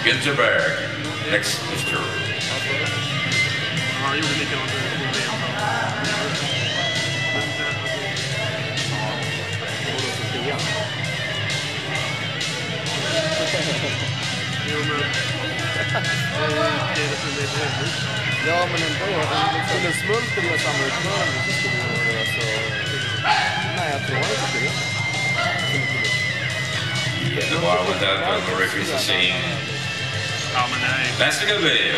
Göteborg. Next Mr. Han gjorde likadant i VM. Ja, men ändå. Skulle Smulter göra samma utförande så skulle det göra så... Nej, jag tror inte det. The bottom of that, the referees are saying, Ja, men nej. that's a good video.